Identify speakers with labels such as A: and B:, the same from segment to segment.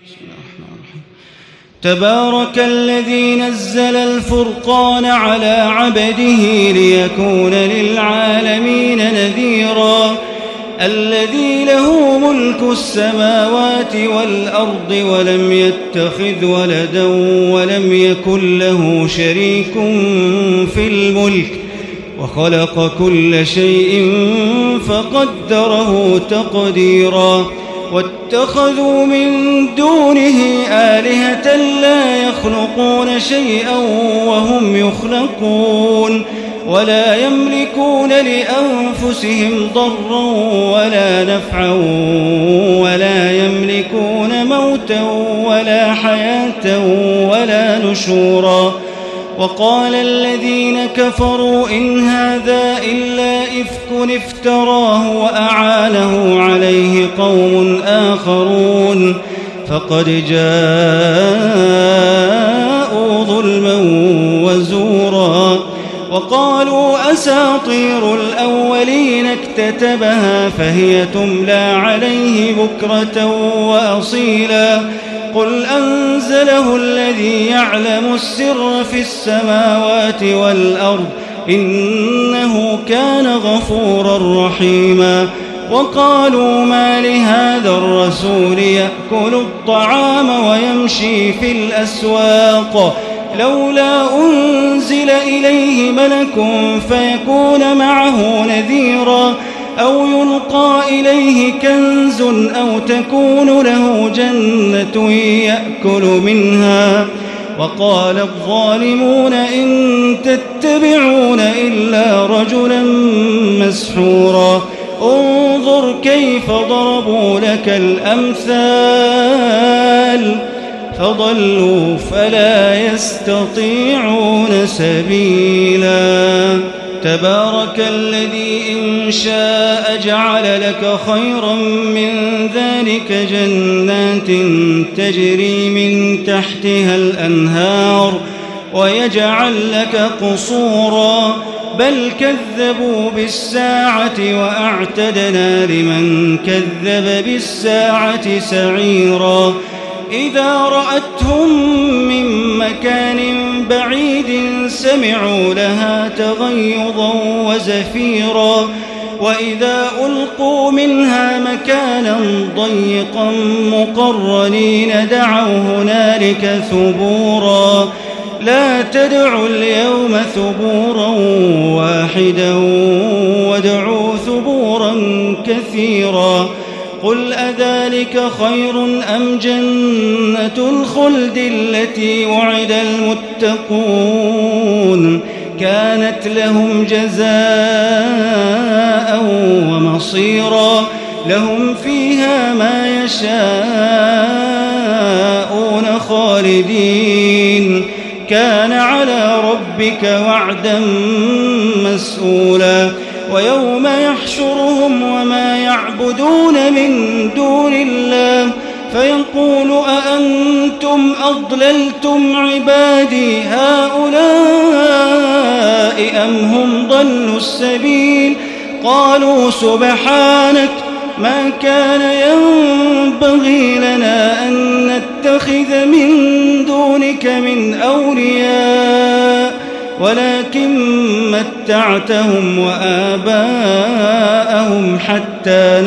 A: تبارك الذي نزل الفرقان على عبده ليكون للعالمين نذيرا الذي له ملك السماوات والأرض ولم يتخذ ولدا ولم يكن له شريك في الملك وخلق كل شيء فقدره تقديرا واتخذوا من دونه آلهة لا يخلقون شيئا وهم يخلقون ولا يملكون لأنفسهم ضرا ولا نفعا ولا يملكون موتا ولا حياة ولا نشورا وقال الذين كفروا إن هذا إلا إفك افتراه وأعانه عليه قوم آخرون فقد جاءوا ظلما وزورا وقالوا أساطير الأولين اكتتبها فهي تملى عليه بكرة وأصيلا قل أنزله الذي يعلم السر في السماوات والأرض إنه كان غفورا رحيما وقالوا ما لهذا الرسول يأكل الطعام ويمشي في الأسواق لولا أنزل إليه ملك فيكون معه نذيرا أو يلقى إليه كنز أو تكون له جنة يأكل منها وقال الظالمون إن تتبعون إلا رجلا مسحورا انظر كيف ضربوا لك الأمثال فضلوا فلا يستطيعون سبيلا تبارك الذي إن شاء جعل لك خيرا من ذلك جنات تجري من تحتها الأنهار ويجعل لك قصورا بل كذبوا بالساعة وأعتدنا لمن كذب بالساعة سعيرا إذا رأتهم من مكان بعيد سمعوا لها تغيظا وزفيرا وإذا ألقوا منها مكانا ضيقا مقرنين دعوا هنالك ثبورا لا تدعوا اليوم ثبورا واحدا وادعوا ثبورا كثيرا قل أذلك خير أم جنة الخلد التي وعد المتقون كانت لهم جزاء ومصيرا لهم فيها ما يشاءون خالدين كان على ربك وعدا مسؤولا ويوم يحشرهم وما يعبدون من دون الله فيقول أأنتم أضللتم عبادي هؤلاء أم هم ضلوا السبيل قالوا سبحانك ما كان ينبغي لنا أن نتخذ من دونك من أولياء ولكن متعتهم وآباءهم حتى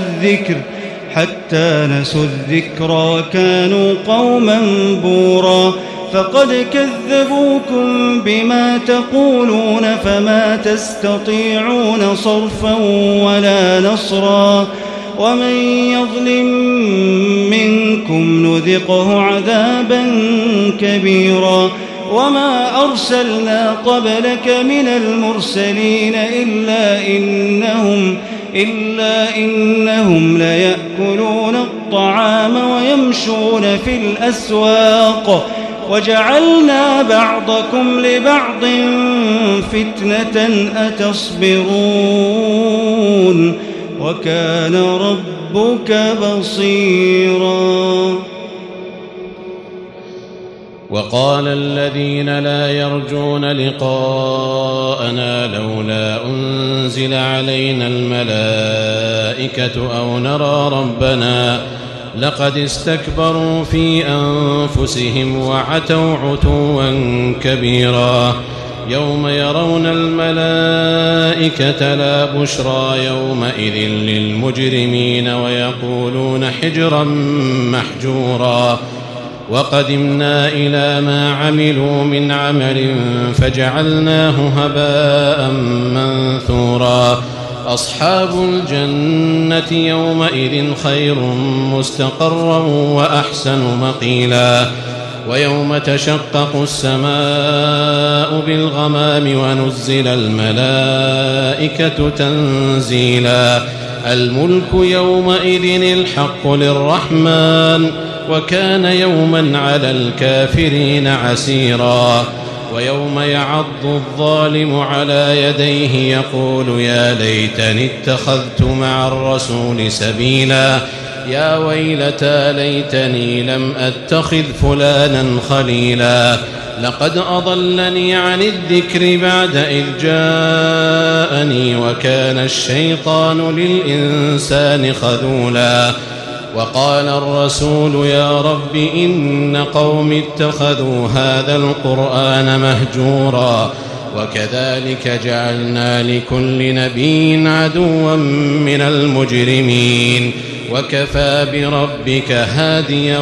A: نسوا الذكر كانوا قوما بورا فقد كذبوكم بما تقولون فما تستطيعون صرفا ولا نصرا ومن يظلم منكم نذقه عذابا كبيرا وما أرسلنا قبلك من المرسلين إلا إنهم ليأكلون الطعام ويمشون في الأسواق وجعلنا بعضكم لبعض فتنة أتصبرون وكان ربك بصيرا
B: وقال الذين لا يرجون لقاءنا لولا أنزل علينا الملائكة أو نرى ربنا لقد استكبروا في أنفسهم وعتوا عتوا كبيرا يوم يرون الملائكة لا بشرى يومئذ للمجرمين ويقولون حجرا محجورا وقدمنا إلى ما عملوا من عمل فجعلناه هباء منثورا أصحاب الجنة يومئذ خير مستقرا وأحسن مقيلا ويوم تشقق السماء بالغمام ونزل الملائكة تنزيلا الملك يومئذ الحق للرحمن وكان يوما على الكافرين عسيرا ويوم يعض الظالم على يديه يقول يا ليتني اتخذت مع الرسول سبيلا يا ويلتى ليتني لم أتخذ فلانا خليلا لقد أضلني عن الذكر بعد إذ جاءني وكان الشيطان للإنسان خذولا وقال الرسول يا رب إن قوم اتخذوا هذا القرآن مهجورا وكذلك جعلنا لكل نبي عدوا من المجرمين وكفى بربك هاديا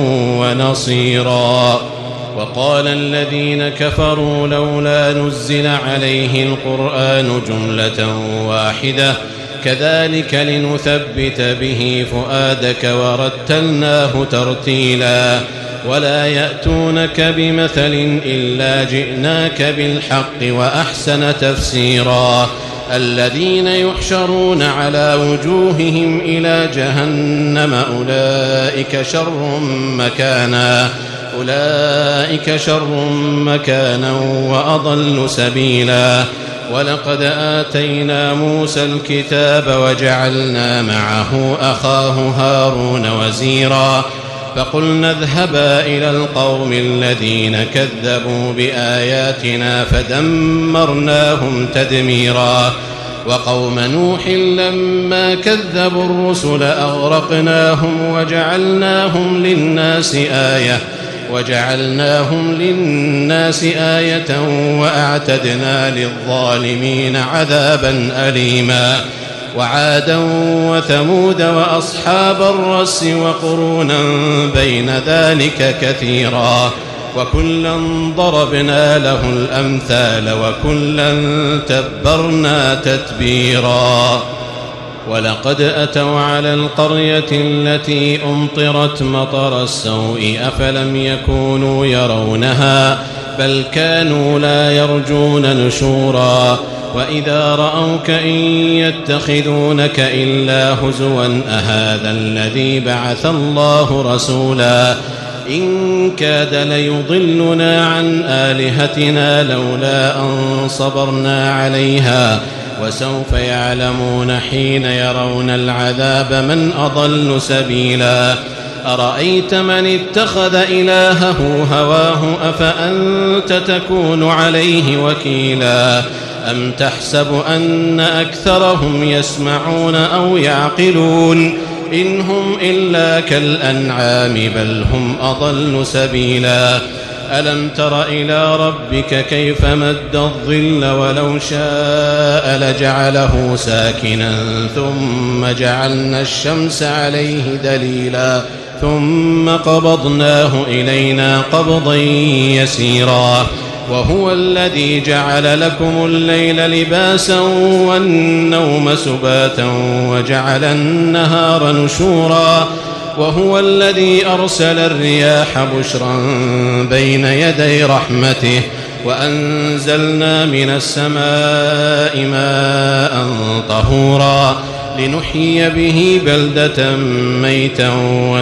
B: ونصيرا وقال الذين كفروا لولا نزل عليه القرآن جملة واحدة كذلك لنثبت به فؤادك ورتلناه ترتيلا ولا يأتونك بمثل إلا جئناك بالحق وأحسن تفسيرا الذين يحشرون على وجوههم إلى جهنم أولئك شر مكانا وأضل سبيلا ولقد آتينا موسى الكتاب وجعلنا معه أخاه هارون وزيرا فقلنا اذهبا إلى القوم الذين كذبوا بآياتنا فدمرناهم تدميرا وقوم نوح لما كذبوا الرسل أغرقناهم وجعلناهم للناس آية وأعتدنا للظالمين عذابا أليما وعادا وثمود وأصحاب الرس وقرونا بين ذلك كثيرا وكلا ضربنا له الأمثال وكلا تبرنا تتبيرا ولقد أتوا على القرية التي أمطرت مطر السوء أفلم يكونوا يرونها بل كانوا لا يرجون نشورا وإذا رأوك إن يتخذونك إلا هزوا أهذا الذي بعث الله رسولا إن كاد ليضلنا عن آلهتنا لولا أن صبرنا عليها وسوف يعلمون حين يرون العذاب من أضل سبيلا أرأيت من اتخذ إلهه هواه أفأنت تكون عليه وكيلا أم تحسب أن أكثرهم يسمعون أو يعقلون إن هم إلا كالأنعام بل هم أضل سبيلا ألم تر إلى ربك كيف مد الظل ولو شاء لجعله ساكنا ثم جعلنا الشمس عليه دليلا ثم قبضناه إلينا قبضا يسيرا وهو الذي جعل لكم الليل لباسا والنوم سباتا وجعل النهار نشورا وهو الذي أرسل الرياح بشرا بين يدي رحمته وأنزلنا من السماء ماء طهورا لنحيي به بلدة ميتا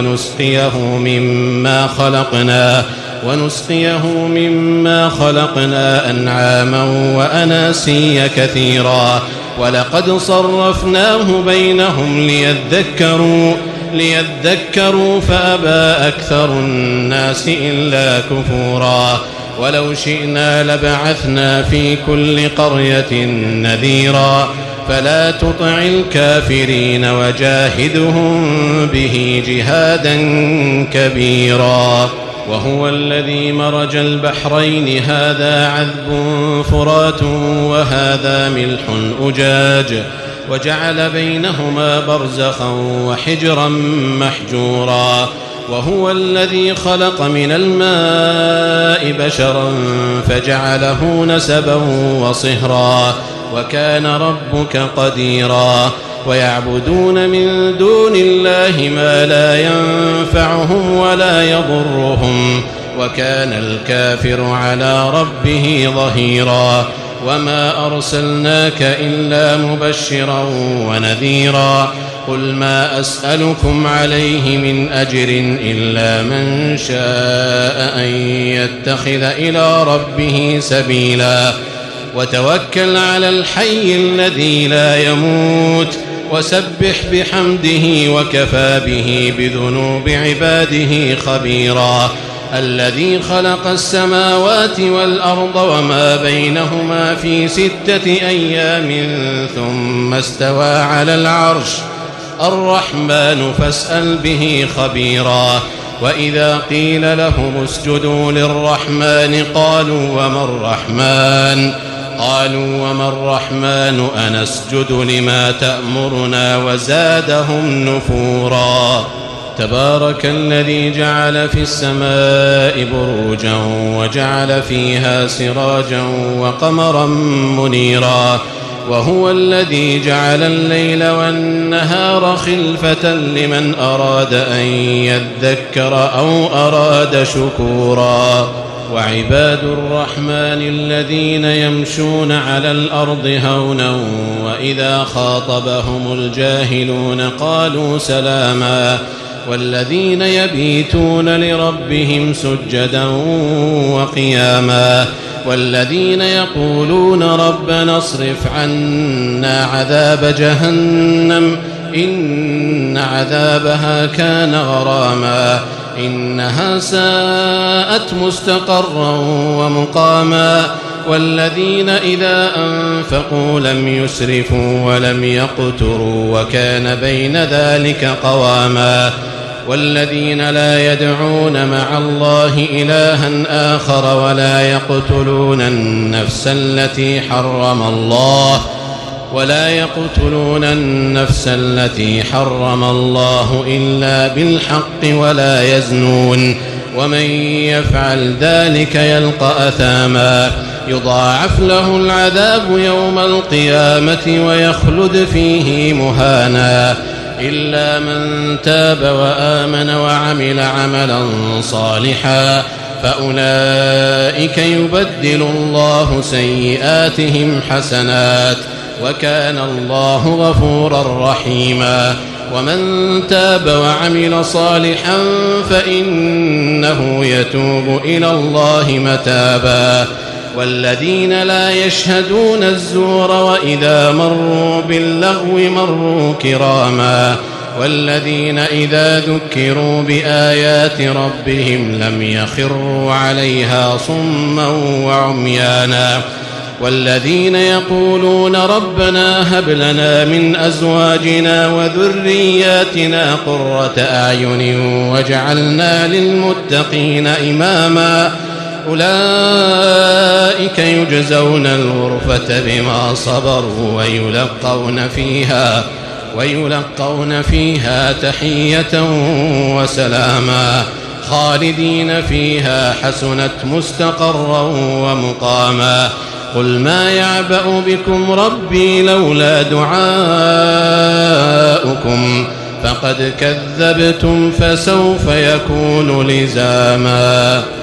B: ونسقيه مما خلقنا أنعاما وأناسيا كثيرا ولقد صرفناه بينهم ليذكروا فأبى أكثر الناس إلا كفورا ولو شئنا لبعثنا في كل قرية نذيرا فلا تطع الكافرين وجاهدهم به جهادا كبيرا. وهو الذي مرج البحرين هذا عذب فرات وهذا ملح أجاج وجعل بينهما برزخا وحجرا محجورا. وهو الذي خلق من الماء بشرا فجعله نسبا وصهرا وكان ربك قديرا. ويعبدون من دون الله ما لا ينفعهم ولا يضرهم وكان الكافر على ربه ظهيرا. وما أرسلناك إلا مبشرا ونذيرا. قل ما أسألكم عليه من أجر إلا من شاء أن يتخذ إلى ربه سبيلا. وتوكل على الحي الذي لا يموت وسبح بحمده وكفى به بذنوب عباده خبيرا. الذي خلق السماوات والأرض وما بينهما في 6 أيام ثم استوى على العرش الرحمن فاسأل به خبيرا. وإذا قيل لهم اسجدوا للرحمن قالوا وما الرحمن أنسجد لما تأمرنا وزادهم نفورا. تبارك الذي جعل في السماء بروجا وجعل فيها سراجا وقمرا منيرا. وهو الذي جعل الليل والنهار خلفة لمن أراد أن يذكر أو أراد شكورا. وعباد الرحمن الذين يمشون على الأرض هونا وإذا خاطبهم الجاهلون قالوا سلاما. والذين يبيتون لربهم سجدا وقياما. والذين يقولون ربنا اصرف عنا عذاب جهنم إن عذابها كان غراما إنها ساءت مستقرا ومقاما. والذين إذا أنفقوا لم يسرفوا ولم يقتروا وكان بين ذلك قواما. والذين لا يدعون مع الله إلها آخر ولا يقتلون النفس التي حرم الله إلا بالحق ولا يزنون. ومن يفعل ذلك يلقى أثاما يضاعف له العذاب يوم القيامة ويخلد فيه مهانا إلا من تاب وآمن وعمل عملا صالحا فأولئك يبدل الله سيئاتهم حسنات وكان الله غفورا رحيما. ومن تاب وعمل صالحا فإنه يتوب إلى الله متابا. والذين لا يشهدون الزور وإذا مروا باللغو مروا كراما. والذين إذا ذكروا بآيات ربهم لم يخروا عليها صما وعميانا. والذين يقولون ربنا هب لنا من أزواجنا وذرياتنا قرة أعين واجعلنا للمتقين إماما أولئك يجزون الغرفة بما صبروا ويلقون فيها تحية وسلاما خالدين فيها حسنت مستقرا ومقاما. قل ما يعبأ بكم ربي لولا دعاؤكم فقد كذبتم فسوف يكون لزاما.